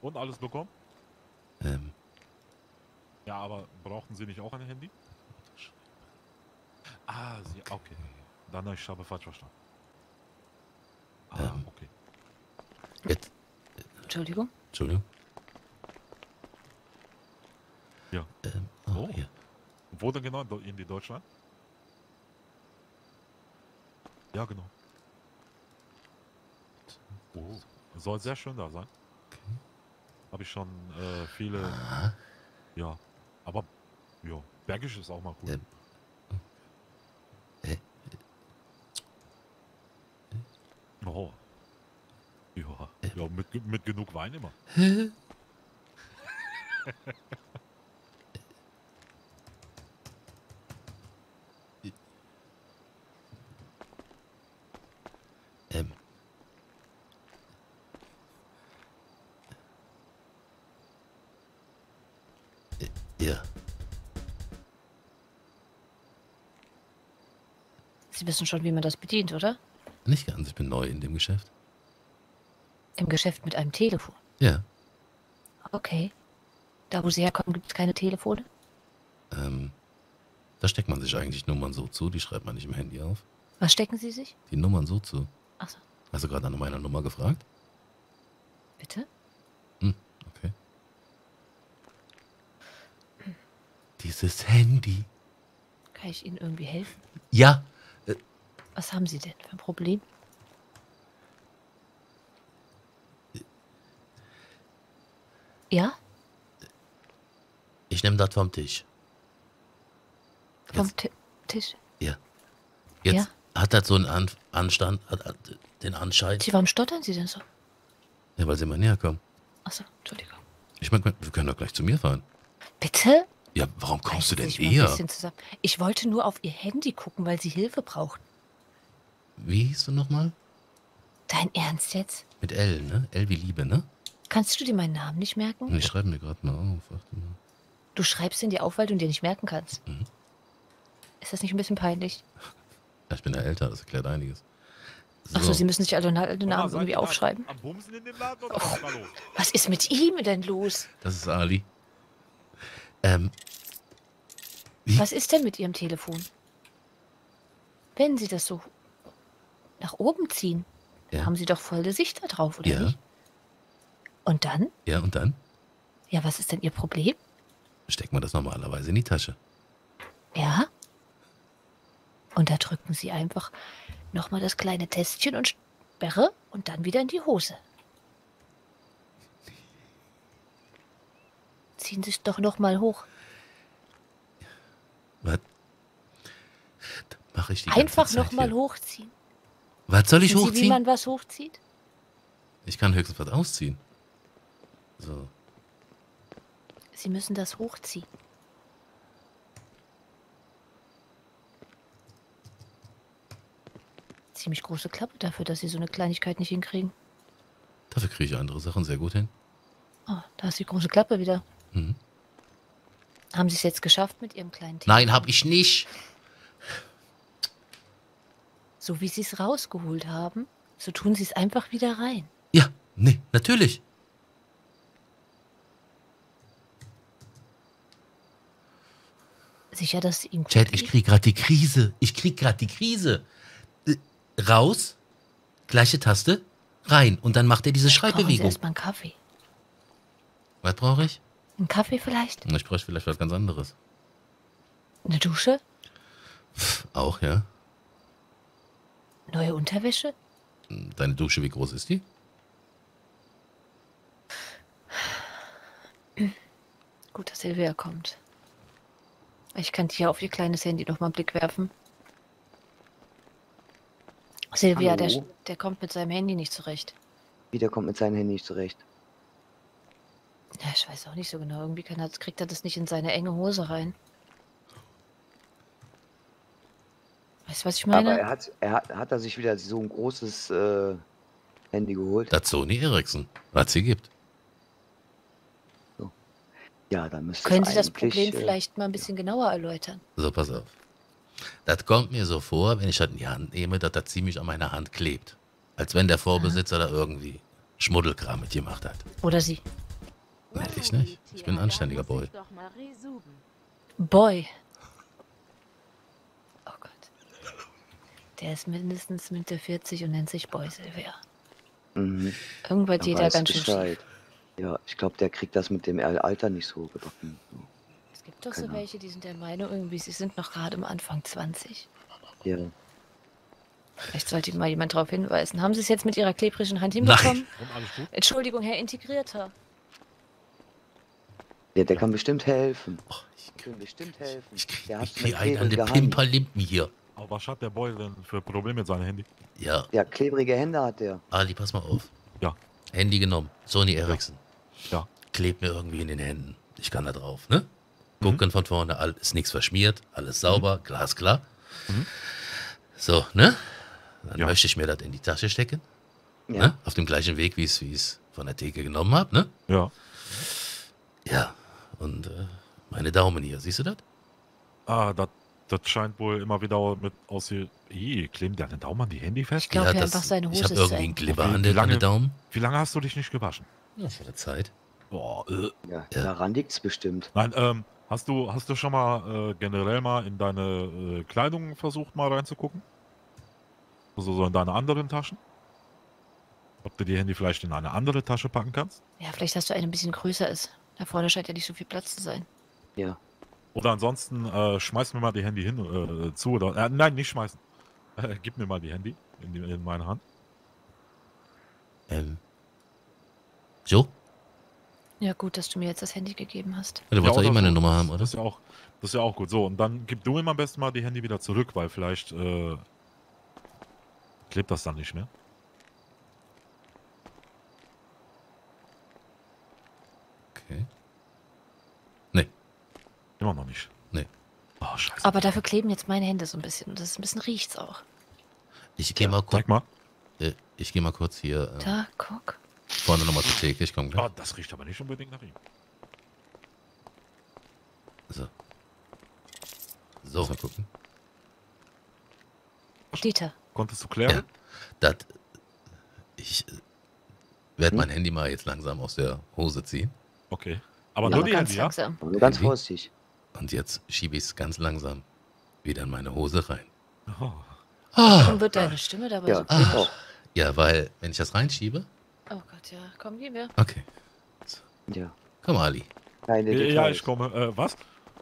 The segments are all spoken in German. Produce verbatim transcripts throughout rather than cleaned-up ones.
Und alles bekommen? Ähm. Ja, aber brauchten Sie nicht auch ein Handy? Ah, Sie, okay. Dann ich habe falsch verstanden. Ah, Ähm. okay. Jetzt. Entschuldigung? Entschuldigung. Ja. Ähm, oh, Oh. hier. Wo denn genau? In die Deutschland? Ja, genau. Oh. Soll sehr schön da sein. Okay. Habe ich schon äh, viele. Ah. Ja. Aber ja, Bergisch ist auch mal cool. Ähm. Äh. Oh. Ja, ja mit, ge- mit genug Wein immer. Hä? ähm. Äh, Ja. Sie wissen schon, wie man das bedient, oder? Nicht ganz, ich bin neu in dem Geschäft. Im Geschäft mit einem Telefon. Ja. Okay. Da, wo Sie herkommen, gibt es keine Telefone? Ähm. Da steckt man sich eigentlich Nummern so zu, die schreibt man nicht im Handy auf. Was stecken Sie sich? Die Nummern so zu. Achso, Hast du gerade nach meiner Nummer gefragt? bitte? Hm, okay. Dieses Handy. Kann ich Ihnen irgendwie helfen? Ja. Äh, Was haben Sie denn für ein Problem? Ja? ich nehme das vom Tisch. Vom Jetzt, Ti- Tisch? ja. Jetzt Ja? hat das so einen An Anstand, hat, hat den Anschein. Sie, warum stottern Sie denn so? Ja, weil sie mal näher kommen. Achso, Entschuldigung. Ich meine, wir können doch gleich zu mir fahren. Bitte? Ja, warum kommst du Reißen denn Sie sich mal ein eher? bisschen zusammen. Ich wollte nur auf Ihr Handy gucken, weil Sie Hilfe brauchten. Wie hieß du nochmal? Dein Ernst jetzt? Mit L, ne? L wie Liebe, ne? Kannst du dir meinen Namen nicht merken? Und ich schreibe mir gerade mal auf. Warte mal. Du schreibst ihn dir auf, weil du ihn dir nicht merken kannst. Mhm. Ist das nicht ein bisschen peinlich? Ja, ich bin ja älter, das erklärt einiges. So. Achso, Sie müssen sich alle Na- Mama, Namen seid irgendwie ihr da aufschreiben. Am Bumsen in dem Laden oder was ist da los? Was ist mit ihm denn los? Das ist Ali. Ähm. Wie? Was ist denn mit Ihrem Telefon? Wenn Sie das so nach oben ziehen, dann Ja. haben Sie doch volle Sicht da drauf, oder Ja. nicht? Und dann? Ja, und dann Ja, was ist denn Ihr Problem? steckt man das normalerweise in die Tasche. Ja? Und da drücken Sie einfach nochmal das kleine Tästchen und Sperre und dann wieder in die Hose. Ziehen Sie es doch nochmal hoch. Was? Mache ich die Einfach ganze Zeit nochmal hier. hochziehen. Was soll ich Wissen Sie, wie hochziehen? man was hochzieht? Ich kann höchstens was ausziehen. So. Sie müssen das hochziehen. Ziemlich große Klappe dafür, dass Sie so eine Kleinigkeit nicht hinkriegen. Dafür kriege ich andere Sachen sehr gut hin. Oh, da ist die große Klappe wieder. Mhm. Haben Sie es jetzt geschafft mit Ihrem kleinen Team? Nein, hab ich nicht. So wie Sie es rausgeholt haben, so tun Sie es einfach wieder rein. Ja, nee, natürlich. Sicher, dass Sie ihm gut Chat, ich geht? krieg gerade die Krise. Ich krieg gerade die Krise. Äh, Raus, gleiche Taste, rein. Und dann macht er diese Brauchen Sie Schreibbewegung. erstmal einen Kaffee. Was brauche ich? Einen Kaffee vielleicht? Ich bräuchte vielleicht was ganz anderes. Eine Dusche? Pff, auch, ja. Neue Unterwäsche? Deine Dusche, wie groß ist die? Gut, dass Silvia kommt. Ich kann hier auf ihr kleines Handy noch mal einen Blick werfen. Silvia, der, Hallo? der kommt mit seinem Handy nicht zurecht. Wie, der kommt mit seinem Handy nicht zurecht. Ja, ich weiß auch nicht so genau. Irgendwie kann er, kriegt er das nicht in seine enge Hose rein. Weißt du, was ich meine? Aber er hat, er hat, hat er sich wieder so ein großes äh, Handy geholt. Das Sony Ericsson, was sie gibt. Ja, dann müsste Können es Sie das eigentlich, Problem äh, vielleicht mal ein bisschen genauer erläutern? So, pass auf. Das kommt mir so vor, wenn ich das in die Hand nehme, dass das ziemlich an meiner Hand klebt. Als wenn der Vorbesitzer da irgendwie Schmuddelkram mit gemacht hat. Oder Sie? Nee, ich nicht. Ich bin ein anständiger Boy. Boy. Oh Gott. Der ist mindestens Mitte vierzig und nennt sich Boy Silvia. Mhm. Irgendwas Er geht da weiß ganz schön Bescheid. schief. Ja, ich glaube, der kriegt das mit dem Alter nicht so gebacken. Es gibt doch so Keine Ahnung. welche, die sind der Meinung, irgendwie, sie sind noch gerade am Anfang zwanzig. Ja. Vielleicht sollte ihn mal jemand darauf hinweisen. Haben Sie es jetzt mit Ihrer klebrigen Hand hinbekommen? Und alles gut? Entschuldigung, Herr Integrierter. Ja, der kann bestimmt helfen. Oh, ich Kann bestimmt helfen. ich krieg, Der ich hat krieg eine einen an der klebrige Hand. Pimperlimpen hier. Aber was hat der Boy denn für Probleme mit seinem Handy? Ja, Ja, klebrige Hände hat der. Ali, pass mal auf. Ja. Handy genommen. Sony Ericsson. Ja. Klebt mir irgendwie in den Händen. Ich kann da drauf, ne? Gucken von vorne, all, ist nichts verschmiert, alles sauber, glasklar. Mhm. So, ne? Dann Ja. möchte ich mir das in die Tasche stecken. Ja. Ne? Auf dem gleichen Weg, wie ich es wie ich's von der Theke genommen habe, ne? Ja. Ja. Und äh, meine Daumen hier, siehst du das? Ah, das das scheint wohl immer wieder mit aus wie. Ih, klebt der den Daumen an die Handy fest? Ich glaube, ja, ja, das, einfach seine ich Hose habe ist irgendwie sein. einen Kleber Wie- an wie den, an lange- den Daumen. Wie lange hast du dich nicht gewaschen? Ja, vor der Zeit. Boah, äh. Ja, Ja. daran liegt's bestimmt. Nein, ähm, hast du, hast du schon mal äh, generell mal in deine äh, Kleidung versucht, mal reinzugucken? Also so in deine anderen Taschen? Ob du die Handy vielleicht in eine andere Tasche packen kannst? Ja, vielleicht hast du eine ein bisschen größer ist. Da vorne scheint ja nicht so viel Platz zu sein. Ja. Oder ansonsten äh, schmeiß mir mal die Handy hin äh, zu oder. Äh, nein, nicht schmeißen. Äh, gib mir mal die Handy in, die, in meine Hand. Ähm. So? Ja, gut, dass du mir jetzt das Handy gegeben hast. Ja, du wolltest doch oder eh meine so. Nummer haben, Das oder? ist ja auch, das ist ja auch gut. So, und dann gib du ihm am besten mal die Handy wieder zurück, weil vielleicht äh, klebt das dann nicht mehr. Okay. Nee, Immer noch nicht. nee. Oh, scheiße. Aber dafür kleben jetzt meine Hände so ein bisschen. Und das ist ein bisschen riecht's auch. Ich gehe mal kurz. Zeig mal. Äh, ich gehe mal kurz hier äh, Da, guck. vorne nochmal zur Theke. Ich komme gleich. Ah, das riecht aber nicht unbedingt nach ihm. So. So, mal gucken. Dieter. Konntest du klären? Ja. Das. Ich äh, werde Hm? mein Handy mal jetzt langsam aus der Hose ziehen. Okay. Aber Ja, nur die Ganz Handy, ja? langsam. Aber nur ganz Handy? vorsichtig. Und jetzt schiebe ich es ganz langsam wieder in meine Hose rein. Oh. Ah, Dann wird deine Stimme dabei Ja, so ich komisch. auch. ja, weil, wenn ich das reinschiebe. Oh Gott, ja. Komm, gehen wir. Okay. Ja. Komm, Ali. Keine Ja, Details. ich komme. Äh, was?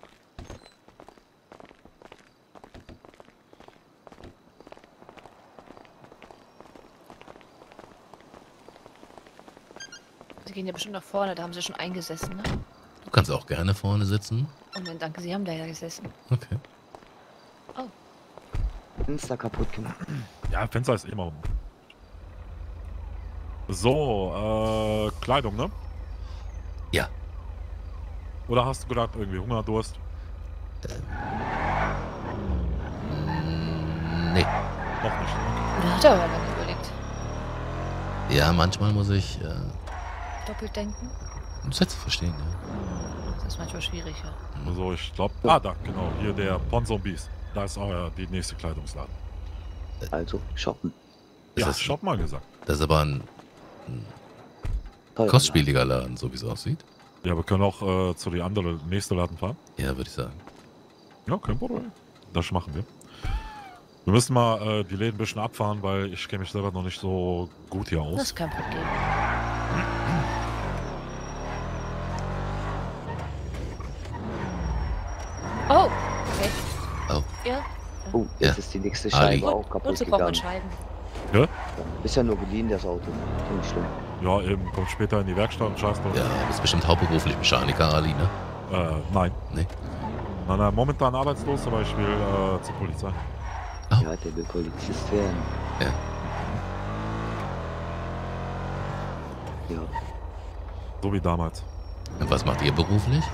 Sie gehen ja bestimmt nach vorne, da haben sie schon eingesessen, ne? Du kannst auch gerne vorne sitzen. Und dann danke, Sie haben da ja gesessen. Okay. Fenster kaputt gemacht. Ja, Fenster ist immer um. So, äh, Kleidung, ne? Ja. Oder hast du gerade irgendwie Hunger, Durst? Nee. Noch nicht. Oder hat er aber lange überlegt. Ja, manchmal muss ich äh, Doppelt denken? Sätze verstehen, ja. Das ist manchmal schwierig, ja. Also ich glaube. Ah, da, genau. Hier der Ponzombies. Da ist auch ja die nächste Kleidungsladen. Also, shoppen. Ist Ja, das- Shop mal gesagt. Das ist aber ein Teurer kostspieliger Laden, so wie es aussieht. Ja, wir können auch äh, zu die andere, nächste Laden fahren. Ja, würde ich sagen. Ja, kein Problem. Das machen wir. Wir müssen mal äh, die Läden ein bisschen abfahren, weil ich kenne mich selber noch nicht so gut hier Das aus. ist kein Problem. Oh, okay. Oh. Ja, Oh, jetzt Ja. ist die nächste Ali. Scheibe auch und kaputt so braucht man gegangen. Scheiben. Ja? Ist ja nur geliehen, das Auto. Ist nicht schlimm. Ja, eben. Kommt später in die Werkstatt und scheiß drauf. Ja, du bist bestimmt hauptberuflich Mechaniker, Ali, ne? Äh, nein. Nee. Nein, nein, momentan arbeitslos, aber ich will äh, zur Polizei. Oh. Ja, der will Polizist werden. Ja. Ja. So wie damals. Und was macht ihr beruflich?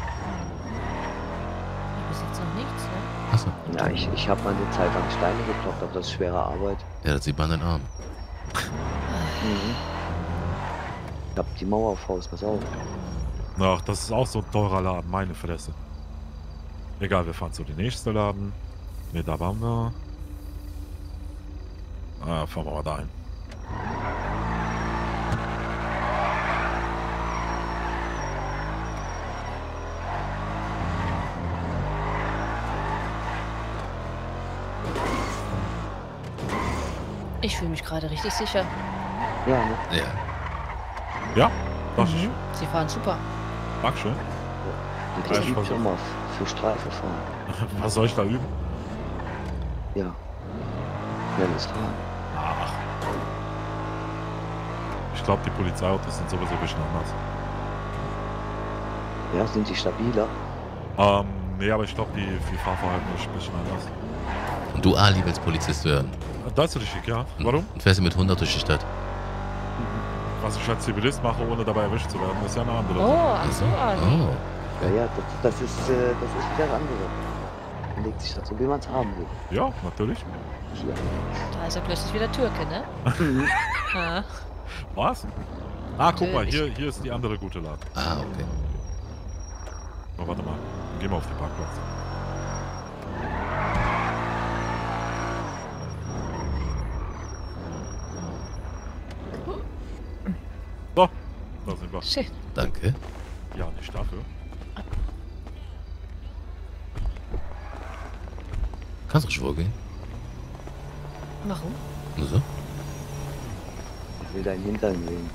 Bis jetzt noch nichts, ne? Achso. Ja, ich, ich habe mal eine Zeit lang Steine gekloppt, aber das ist schwere Arbeit. Ja, das sieht man an den Arm. Mhm. Ich hab die Mauer auf Haus, pass auf. Ach, das ist auch so ein teurer Laden, meine Fresse. Egal, wir fahren zu den nächsten Laden. Ne, da waren wir. Ah, fahren wir mal dahin. Ich fühle mich gerade richtig sicher. Ja, ne? Ja. Ja? Das ist Mhm. Sie fahren super. Dankeschön. Und Ja, das ich übt versuch. immer für Streife fahren. Was soll ich da üben? Ja. Schnelles Fahren. Ach. Ich glaube, die Polizeiautos sind sowieso ein bisschen anders. Ja, sind die stabiler? Ähm, nee, aber ich glaube, die, die Fahrverhalten ist ein bisschen anders. Und du, Ali, willst Polizist werden. Das ist richtig, ja. Warum? Und fährst du mit hundert durch die Stadt. Was ich als Zivilist mache, ohne dabei erwischt zu werden, ist ja eine andere. Oh, ach so, Ali. Oh. Ja, ja, das, das ist, äh, das ist wieder das andere. Man legt sich dazu, wie man es haben will. Ja, natürlich. Hier. Da ist er plötzlich wieder Türke, ne? Ja. Was? Ah, guck mal, Natürlich. hier, hier ist die andere gute Lage. Ah, okay. Oh, warte mal. Gehen wir auf den Parkplatz. So, da sind wir. Schön. Danke. Ja, nicht dafür. Kannst du schwur gehen? Warum? Nur so? Ich will deinen Hintern sehen.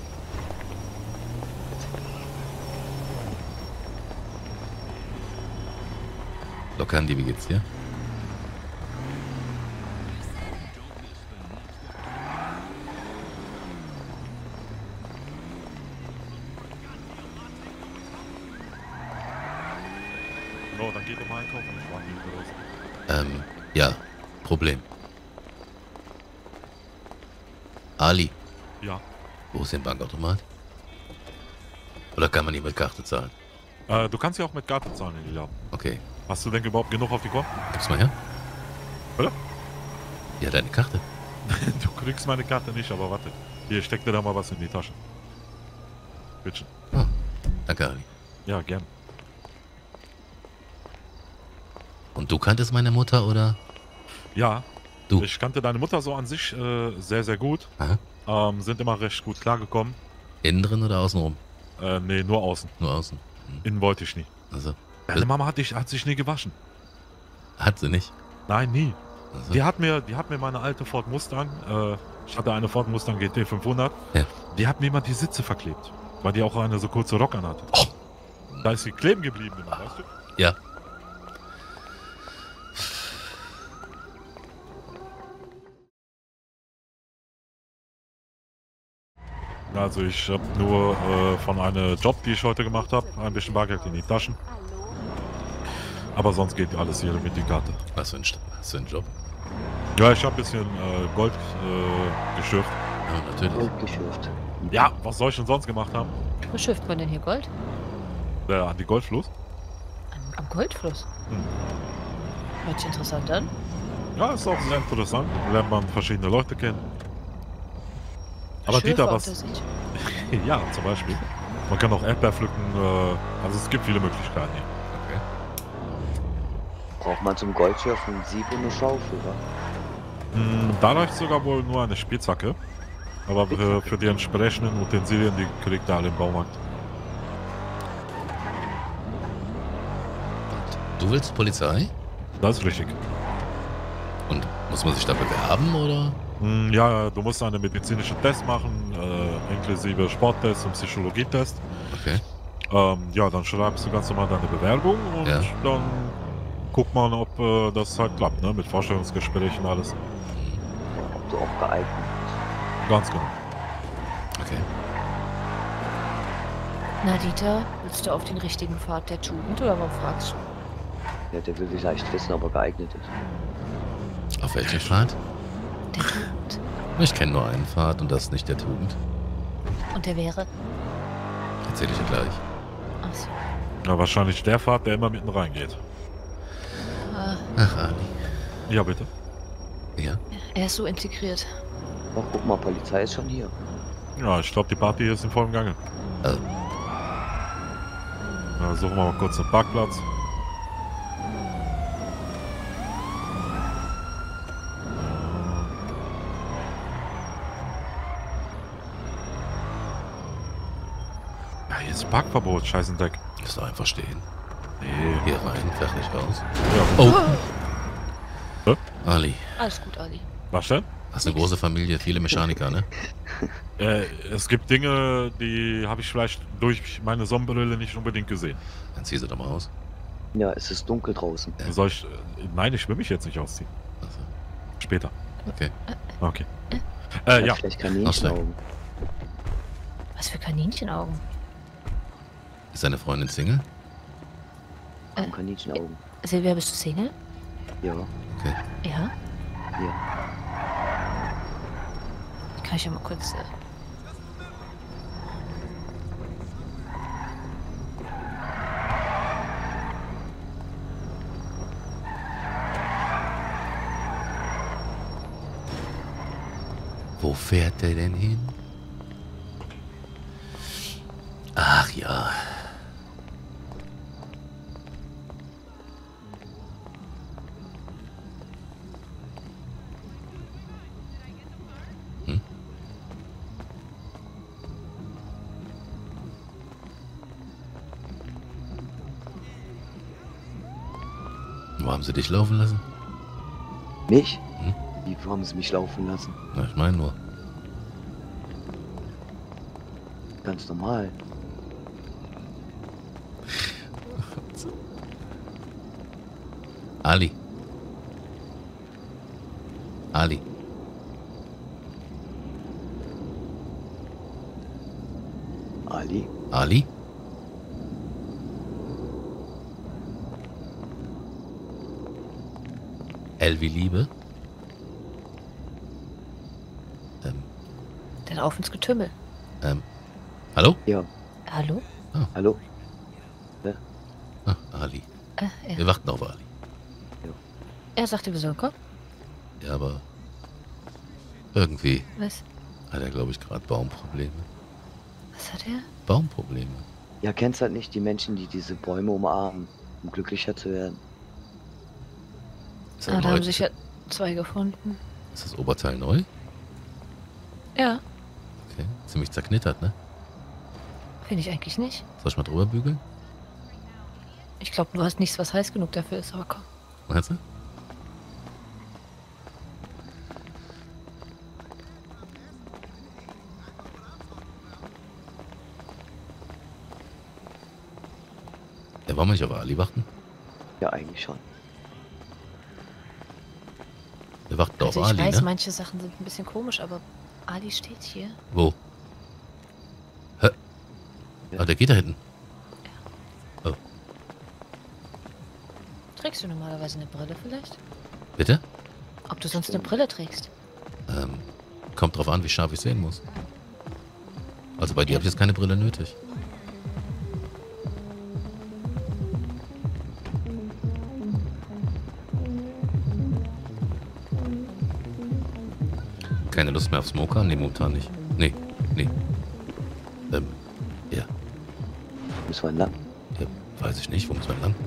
Locker, Andi, wie geht's dir? No, dann geht er mal einkaufen. Ich war nie los. Ähm, ja. Problem. Ali, Ja. wo ist denn Bankautomat? Oder kann man nicht mit Karte zahlen? Äh, du kannst ja auch mit Karte zahlen, ja. Okay. Hast du denn überhaupt genug auf die Konten? Gib's mal her. Oder? Ja, deine Karte. Du kriegst meine Karte nicht, aber warte. Hier, steck dir da mal was in die Tasche. Bitte. Oh, danke, Ali. Ja, gern. Und du kanntest meine Mutter, oder? Ja. Du. Ich kannte deine Mutter so an sich äh, sehr, sehr gut. Aha. Ähm, sind immer recht gut klargekommen. Innen drin oder außenrum? Äh, nee, nur außen. Nur außen. Hm. Innen wollte ich nie. Also, Deine Mama hat, dich, hat sich nie gewaschen. hat sie nicht. Nein, nie. Also, Die hat mir, die hat mir meine alte Ford Mustang, äh, ich hatte eine Ford Mustang G T fünfhundert, Ja. die hat mir immer die Sitze verklebt, weil die auch eine so kurze Rock anhatte. Oh. Da ist sie kleben geblieben immer, weißt du? Ja. Also ich habe nur äh, von einem Job, die ich heute gemacht habe, ein bisschen Bargeld in die Taschen. Aber sonst geht alles hier mit die Karte. Was für ein, St- was für ein Job? Ja, ich habe ein bisschen äh, Gold äh, geschürft. Ja, natürlich. Goldgeschürft. Ja, was soll ich denn sonst gemacht haben? Wo schifft man denn hier Gold? Äh, an die Goldfluss? Am, am Goldfluss. Hm. Hört sich interessant an. Ja, ist auch sehr interessant. Da lernt man verschiedene Leute kennen. Aber Schiffe Dieter, auf was... der Sicht. Ja, zum Beispiel. Man kann auch Erdbeer pflücken. Äh, also es gibt viele Möglichkeiten hier. Okay. Braucht man zum Goldschürfen ein Sieb und eine Schaufel, wa? Hm, da reicht sogar wohl nur eine Spitzhacke. Aber für, für die entsprechenden Utensilien, die kriegt ihr alle im Baumarkt. Und du willst Polizei? Das ist richtig. Und muss man sich da bewerben, oder? Hm, ja, du musst einen medizinischen Test machen, äh, inklusive Sporttest und Psychologietest. Okay. Ähm, ja, dann schreibst du ganz normal deine Bewerbung und Ja. dann guckt man, ob äh, das halt klappt, ne? Mit Vorstellungsgesprächen und alles. Ob du auch geeignet Ganz genau. Okay. Na, Dieter, willst du auf den richtigen Pfad der Tugend oder warum fragst du? bist. Ja, der will vielleicht wissen, ob er geeignet ist. Auf welchen Pfad? Der Tugend. Ich kenne nur einen Pfad und das ist nicht der Tugend. Und der wäre? Erzähl ich dir gleich. Achso. Ja, wahrscheinlich der Pfad, der immer mitten reingeht. Ah, Ach, Ali. Ja, bitte. Ja? er ist so integriert. Ach, guck mal, Polizei ist schon hier. Ja, ich glaube, die Party hier ist in vollem Gange. Also, Ja, suchen wir mal kurz einen Parkplatz. Ja, hier ist Parkverbot, Scheißendreck. lass doch einfach stehen. Nee. Hier rein, fertig aus. Ja. Oh, Oh. Ali. Alles gut, Ali. Was denn? Hast eine große Familie, viele Mechaniker, ne? Äh, es gibt Dinge, die habe ich vielleicht durch meine Sonnenbrille nicht unbedingt gesehen. Dann zieh sie doch mal aus. Ja, es ist dunkel draußen. Ja. Soll ich. Nein, ich will mich jetzt nicht ausziehen. Also, Später. okay. Okay. Äh, Hat ja. vielleicht Kaninchenaugen. Was für Kaninchenaugen. Ist deine Freundin Single? Warum Kaninchenaugen? Silvia, bist du Single? Ja, Okay. Ja? ja. Kann ich ja mal kurz. Äh, Wo fährt der denn hin? Ach ja. Hm? Wo haben sie dich laufen lassen? Mich? Hm? Wie, wo haben sie mich laufen lassen? Na, ich meine nur. Ganz normal. Ali. Ali. Ali? Ali? L wie Liebe? Ähm, dann auf ins Getümmel. ähm, hallo? Ja. Hallo? Hallo? Ah, Ali. Äh, Wir ja. warten auf Ali. Er sagte, wir sollen kommen. Ja, aber irgendwie Was? hat er, glaube ich, gerade Baumprobleme. Was hat er? Baumprobleme. Ja, kennst halt nicht die Menschen, die diese Bäume umarmen, um glücklicher zu werden. Ist, Ah, das da neu? haben sich ja zwei gefunden. Ist das Oberteil neu? Ja, Okay. Ziemlich zerknittert, ne? finde ich eigentlich nicht. Soll ich mal drüber bügeln? Ich glaube, du hast nichts, was heiß genug dafür ist, aber komm. Meinst du? Ja, wollen wir nicht auf Ali warten? Ja, eigentlich schon. Wir warten doch Also auf ich Ali, weiß, ne? manche Sachen sind ein bisschen komisch, aber Ali steht hier. Wo? Hä? Ja. Ah, der geht da hinten. Trägst du normalerweise eine Brille vielleicht? Bitte? Ob du sonst eine Brille trägst? Ähm, kommt drauf an, wie scharf ich sehen muss. Also bei dir habe ich jetzt keine Brille nötig. Keine Lust mehr auf Smoker? Nee, momentan nicht. Nee, nee. Ähm, ja, Müssen wir lang? ja, weiß ich nicht. Wo muss man lang?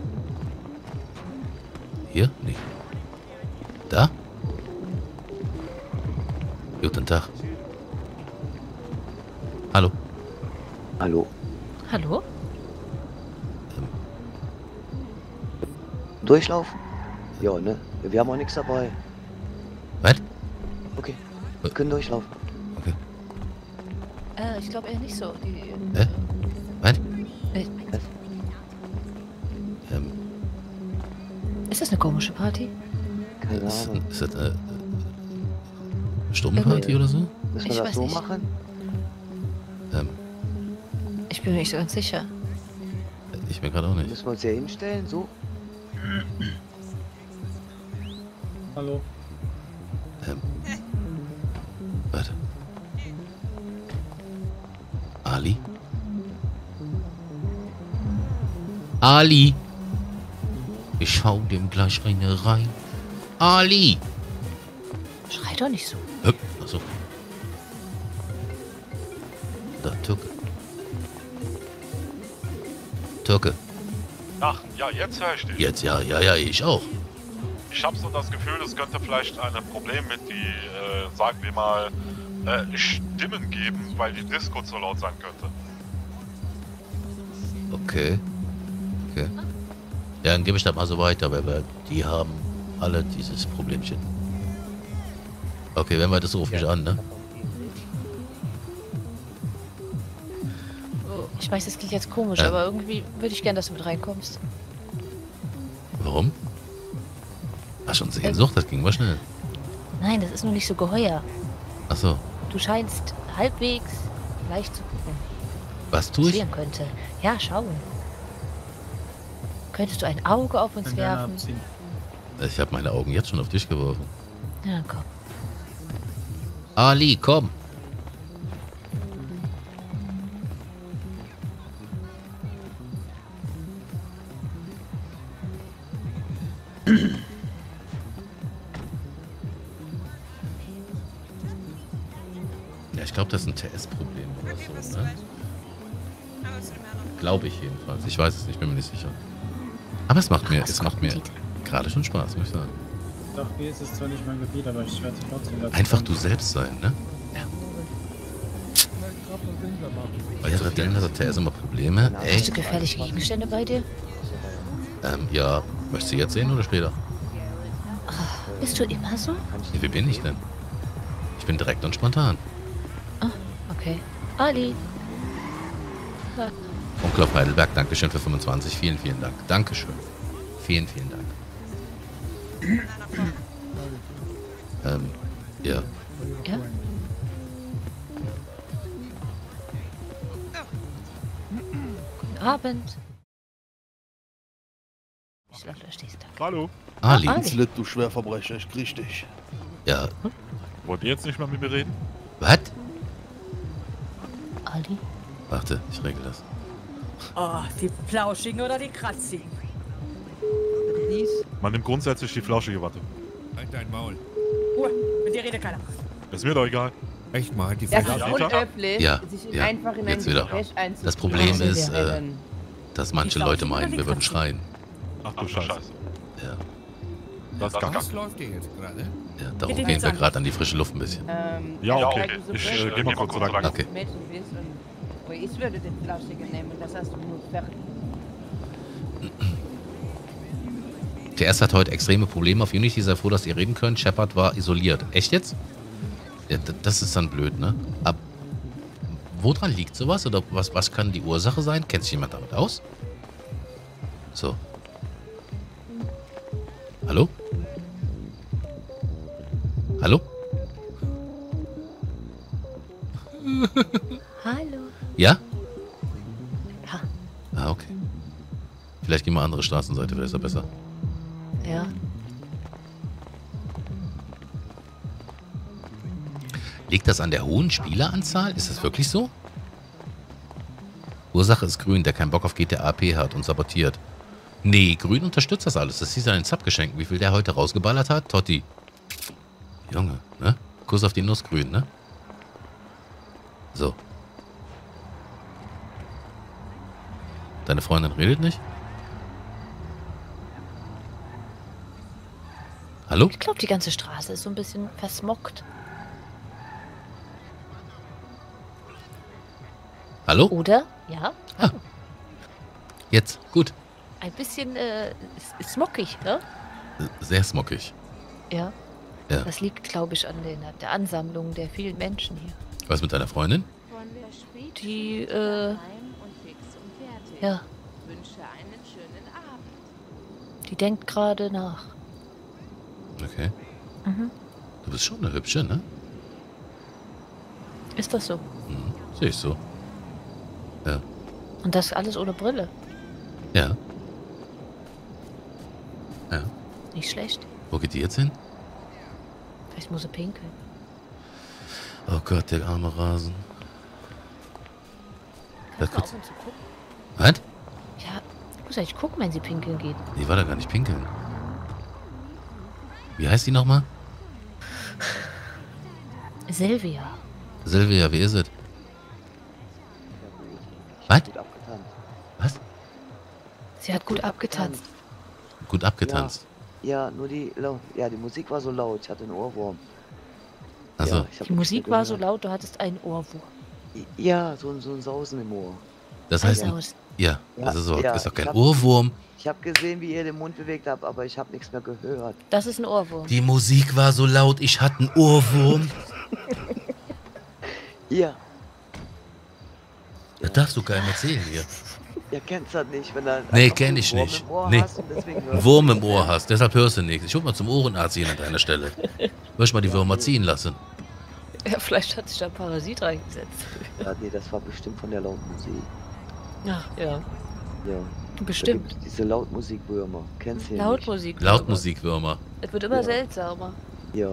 Hier? Nee. Da? Guten Tag. Hallo. Hallo? Hallo? Durchlaufen? Ja, ne? Wir haben auch nichts dabei. Was? Okay. Wir können durchlaufen. Okay. Äh, ich glaube eher nicht so. Die, Hä? Was? äh, Ähm, ist das eine komische Party? Keine ist, Ahnung. ist das äh, Sturmparty oder so? Müssen ich wir das weiß so nicht. machen? Ähm, Ich bin mir nicht so ganz sicher. ich bin gerade auch nicht. Müssen wir uns hier hinstellen? So? Hallo. Ähm, warte. Ali? Ali! Ich schau dem gleich eine rein. Ali! Schrei doch nicht so. Hüpp, achso. Da, Türke. Türke. Ach, ja, jetzt höre ich dich. Jetzt, ja, ja, ja, ich auch. Ich habe so das Gefühl, es könnte vielleicht ein Problem mit die, äh, sagen wir mal, äh, Stimmen geben, weil die Disco zu laut sein könnte. Okay. Okay. Ja, dann gebe ich das mal so weiter, weil wir, die haben alle dieses Problemchen. Okay, wenn wir das, ruf mich an, ne? Ich weiß, das klingt jetzt komisch, Ja. aber irgendwie würde ich gern, dass du mit reinkommst. Warum? Ach, schon Sehnsucht? Das ging mal schnell. Nein, das ist nur nicht so geheuer. Ach so. Du scheinst halbwegs leicht zu gucken. Was tue Was ich? passieren könnte. Ja, schau. Könntest du ein Auge auf uns Bandana werfen? abziehen. Ich habe meine Augen jetzt schon auf dich geworfen. Ja, komm. Ali, komm. Ja, ich glaube, das ist ein T S-Problem oder so, ne? Glaube ich jedenfalls. Ich weiß es nicht, bin mir nicht sicher. Aber es macht mir, Was es macht kommt mir mit dir? gerade schon Spaß, muss ich sagen. Doch, hier ist es zwar nicht mein Gebiet, aber ich werde es trotzdem dazu Einfach kommen. du selbst sein, ne? Bei der Dellen hat der T S immer Probleme. Hast Echt? du gefährliche Gegenstände bei dir? Ähm, ja. Möchtest du jetzt sehen oder später? Bist du immer so? Nee, wie bin ich denn? Ich bin direkt und spontan. Okay. Ali. Onkel auf Heidelberg, Dankeschön für fünfundzwanzig. Vielen, vielen Dank. Dankeschön. Vielen, vielen Dank. ähm, ja. Ja? Guten Abend. Ich glaube, da stehst du. Hallo. Ali. Ali. Slit, du Schwerverbrecher, ich krieg dich. Ja. Wollt ihr jetzt nicht mehr mit mir reden? Was? Ali? Warte, ich regel das. Oh, die Plauschigen oder die Kratzigen? Man nimmt grundsätzlich die flauschige Watte. Halt dein Maul. Ruhe, mit dir redet keiner. Ist mir doch egal. Echt mal, halt die Das Fresse. ist Dieter? unhöflich, Ja, sich ja, einfach in ein jetzt wieder. Gespräch einzubringen. Das Problem ist, äh, Herren. dass manche Die Leute Flauschige oder meinen, die wir würden Kratzigen? schreien. Ach du Scheiße. Ja, Das ist kacke. Was läuft hier jetzt gerade? ja darum Bitte gehen nicht wir sagen. gerade an die frische Luft ein bisschen. Ähm, Ja, also okay. weil du so Ich blöd äh, geh mal kurz rein. Okay. Mädchen bist und oh, ich würde den Flauschigen nehmen, das hast du nur fertig. T S hat heute extreme Probleme auf Unity. Sei froh, dass ihr reden könnt. Shepard war isoliert. Echt jetzt? Ja, d- das ist dann blöd, ne? Ab woran liegt sowas? Oder was, was kann die Ursache sein? Kennt sich jemand damit aus? So. Hallo? Hallo? Hallo. Ja? Ja. Ah, okay. Vielleicht gehen wir andere Straßenseite, vielleicht ist er besser. Ja. Liegt das an der hohen Spieleranzahl? Ist das wirklich so? Ursache ist Grün, der keinen Bock auf G T A P hat und sabotiert. Nee, Grün unterstützt das alles. Das sieht an den Subgeschenken, wie viel der heute rausgeballert hat. Totti. Junge, ne? Kuss auf die Nuss, Grün, ne? So. Deine Freundin redet nicht? Hallo? Ich glaube, die ganze Straße ist so ein bisschen versmockt. Hallo? Oder? Ja? Ah. Jetzt, gut. Ein bisschen äh, s- smockig, ne? Sehr smockig. Ja. Ja. Das liegt, glaube ich, an den, der Ansammlung der vielen Menschen hier. Was mit deiner Freundin? Die, äh, ja, Wünsche einen schönen Abend. die denkt gerade nach. Okay. Mhm. Du bist schon eine hübsche, ne? Ist das so? Mhm. Sehe ich so. Ja. Und das alles ohne Brille? Ja. Ja. Nicht schlecht. Wo geht die jetzt hin? Vielleicht muss sie pinkeln. Oh Gott, der arme Rasen. Kannst du kurz- auf und zu gucken? Was? Ja, ich muss eigentlich gucken, wenn sie pinkeln geht. Die war da gar nicht pinkeln. Wie heißt die nochmal? Silvia. Silvia, wie ist es? Was? Gut abgetanzt. Was? Sie hat gut abgetanzt. Gut abgetanzt. Ja, nur die, lau- ja, die Musik war so laut, ich hatte einen Ohrwurm. Also, Ja, ich hab Die nicht Musik mehr war so gehört. laut, du hattest einen Ohrwurm. Ja, so, ein- so ein Sausen im Ohr. das heißt, Also, ja, Ja, das ist, doch- ja, ist doch kein ich hab- Ohrwurm. Ich habe gesehen, wie ihr den Mund bewegt habt, aber ich habe nichts mehr gehört. Das ist ein Ohrwurm. Die Musik war so laut, ich hatte einen Ohrwurm. Hier. Das darfst du keinem erzählen hier. Ihr kennt das nicht, wenn da Nee, einfach kenn einen ich Wurm nicht. im Ohr Nee. hast und deswegen Einen hörst Wurm du im Ohr hast, deshalb hörst du nichts. Ich würde mal zum Ohrenarzt gehen an deiner Stelle. Möchte mal die Würmer ziehen lassen. Ja, vielleicht hat sich da ein Parasit reingesetzt. Ja, nee, das war bestimmt von der Lautmusik. Ach, ja. Ja. Da Bestimmt. gibt's diese Lautmusikwürmer. Kennst du ja nicht? Lautmusik. Lautmusikwürmer. Es wird immer Ja. seltsamer. Ja.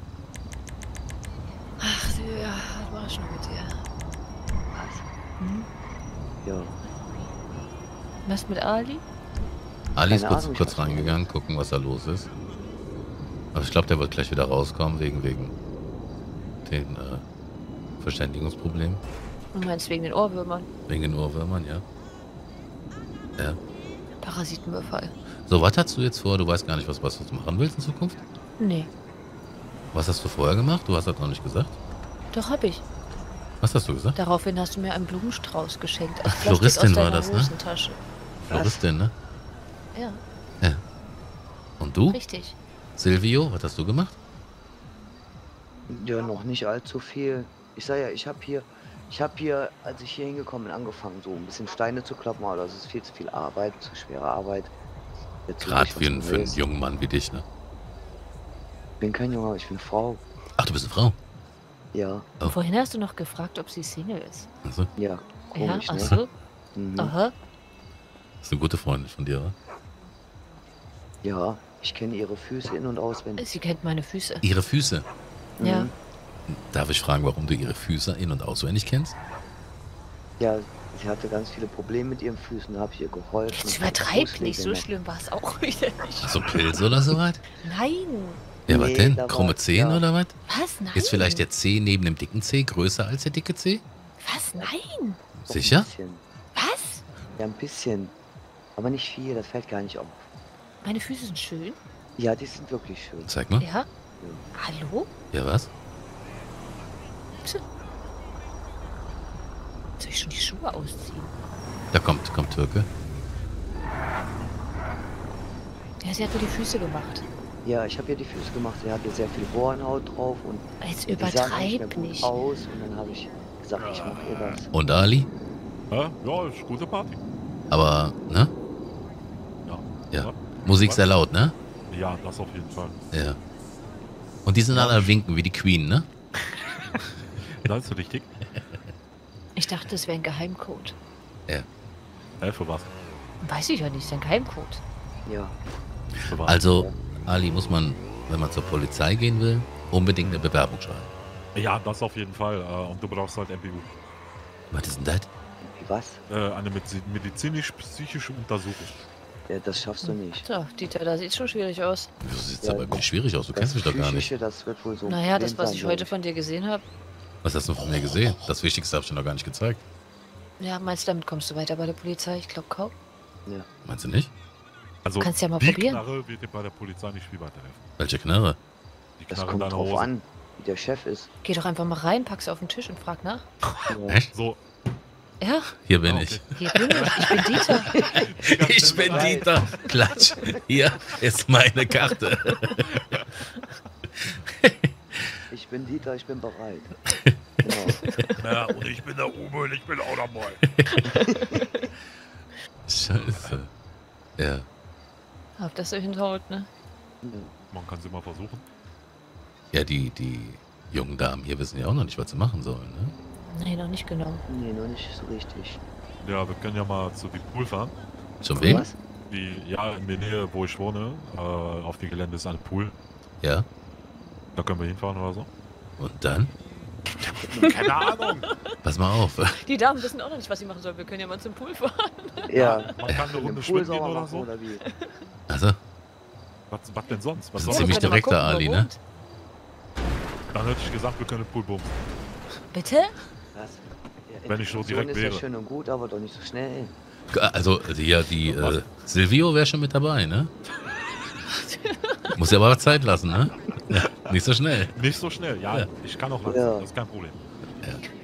Ach, du, ja, was mach ich noch mit dir? Hm? Ja. Was mit Ali? Ali ist Keine kurz, Ahnung, ich kurz weiß nicht. reingegangen, gucken, was da los ist. Aber ich glaube, der wird gleich wieder rauskommen, wegen, wegen den äh, Verständigungsproblemen. Du meinst wegen den Ohrwürmern? Wegen den Ohrwürmern, ja. Ja. Parasitenbefall. So, was hast du jetzt vor? Du weißt gar nicht, was, was du machen willst in Zukunft? Nee. Was hast du vorher gemacht? Du hast das noch nicht gesagt. Doch, hab ich. Was hast du gesagt? Daraufhin hast du mir einen Blumenstrauß geschenkt. Ach, Aus Plastik Floristin aus war deiner das, ne? Hosentasche. Floristin, ne? Ja, Ja. Und du? richtig. Silvio, was hast du gemacht? Ja, noch nicht allzu viel. Ich sag ja, ich habe hier, ich habe hier, als ich hier hingekommen bin, angefangen, so ein bisschen Steine zu kloppen, aber das ist viel zu viel Arbeit, zu schwere Arbeit. Jetzt suche Gerade ich für, was einen- für einen Neues. jungen Mann wie dich, ne? Ich bin kein Junge, ich bin Frau. Ach, du bist eine Frau. Ja, Oh. Vorhin hast du noch gefragt, ob sie Single ist. Also, ja, komisch, ja, ach ne? so. Mhm. Aha. ist eine gute Freundin von dir, oder? Ja, ich kenne ihre Füße in- und auswendig. Sie kennt meine Füße. Ihre Füße. Ja. Mhm. Darf ich fragen, warum du ihre Füße in- und auswendig kennst? Ja, sie hatte ganz viele Probleme mit ihren Füßen, da habe ich ihr geholfen. Jetzt und hab übertreib Ausschläge nicht, so gemacht. schlimm war es auch wieder nicht. Hast du Pilze oder so was? Nein. Ja, was Nee, denn? da Krumme war- Zehen ja. oder was? Was? Nein. Ist vielleicht der Zeh neben dem dicken Zeh größer als der dicke Zeh? Was? Nein. Doch ein Sicher? bisschen. Was? Ja, ein bisschen. Aber nicht viel, das fällt gar nicht auf. Meine Füße sind schön. Ja, die sind wirklich schön. Zeig mal. Ja. Hallo? Ja, was? Soll ich schon die Schuhe ausziehen? Da kommt, kommt Türke. Ja, sie hat mir die Füße gemacht. Ja, ich habe ihr die Füße gemacht. Sie hatte sehr viel Hornhaut drauf und Jetzt die sahen eigentlich mehr übertreib gut nicht. aus. Und dann habe ich gesagt, ich mache ihr das. Und Ali? Ja, ja, ist gute Party. Aber, ne? Ja. Ja. Musik sehr laut, ne? Ja, das auf jeden Fall. Ja. Und die sind alle am Winken wie die Queen, ne? Das ist richtig. Ich dachte, das wäre ein Geheimcode. Äh, für was? Weiß ich ja nicht, ist ein Geheimcode. Ja, Für was? Also, Ali, muss man, wenn man zur Polizei gehen will, unbedingt eine Bewerbung schreiben. Ja, das auf jeden Fall. Äh, und du brauchst halt M P U. Was ist denn das? wie was? Äh, eine mediz- medizinisch-psychische Untersuchung. Ja, das schaffst du nicht. So, Dieter, das sieht schon schwierig aus. Du siehst Ja, aber irgendwie schwierig aus, du Das kennst mich doch gar nicht. Psychische, das wird wohl so. ein Naja, das, Problem was sein, ich glaub heute von dir gesehen habe. Was hast du von mir gesehen? Das Wichtigste habe ich dir noch gar nicht gezeigt. Ja, meinst du, damit kommst du weiter bei der Polizei? Ich glaube kaum. Meinst du nicht? Also, Kannst ja mal die probieren. Knarre wird dir bei der Polizei nicht viel weiterhelfen. Welche Knarre? Die Das Knarre in kommt deiner drauf Hose. an, wie der Chef ist. Geh doch einfach mal rein, pack sie auf den Tisch und frag nach. Ja. Echt? So, Ja, Hier bin Ah, ich. hier bin ich. Ich bin Dieter. Ich bin Dieter. Klatsch. Hier ist meine Karte. Ich bin Dieter, ich bin bereit. Genau. ja, und ich bin der Uwe und ich bin auch dabei. Scheiße. Ja. Ob das so hinhaut, ne? Ja. Man kann es immer versuchen. Ja, die, die jungen Damen hier wissen ja auch noch nicht, was sie machen sollen, ne? Nee, noch nicht genau. Nee, noch nicht so richtig. Ja, wir können ja mal zu dem Pool fahren. Zum wen? Was? Die, ja, in der Nähe, wo ich wohne, äh, auf dem Gelände ist ein Pool. Ja. Da können wir hinfahren oder so. Und dann? Keine Ahnung. Pass mal auf. Die Damen wissen auch noch nicht, was sie machen sollen. Wir können ja mal zum Pool fahren. Ja. Man kann eine Im Runde Pool schwimmen gehen sauber oder machen so. oder wie? Also, Was, was denn sonst? Was Das soll ist ziemlich das? wir können direkter mal gucken, Ali, wo er ne? wohnt. Dann hätte ich gesagt, wir können den Pool bumsen. Bitte? Was? Ja, Wenn ich so Integration direkt ist wäre. ja schön und gut, aber doch nicht so schnell. also ja, die äh, Silvio wäre schon mit dabei, ne? Muss ja aber was Zeit lassen, ne? Ja, nicht so schnell. Nicht so schnell, ja. Ja. Ich kann auch langsam, Ja. das ist kein Problem. Ja.